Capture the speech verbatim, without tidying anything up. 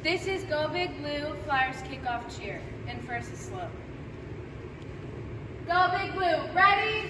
This is Go Big Blue Flyers kickoff cheer, and first is slow. Go Big Blue, ready?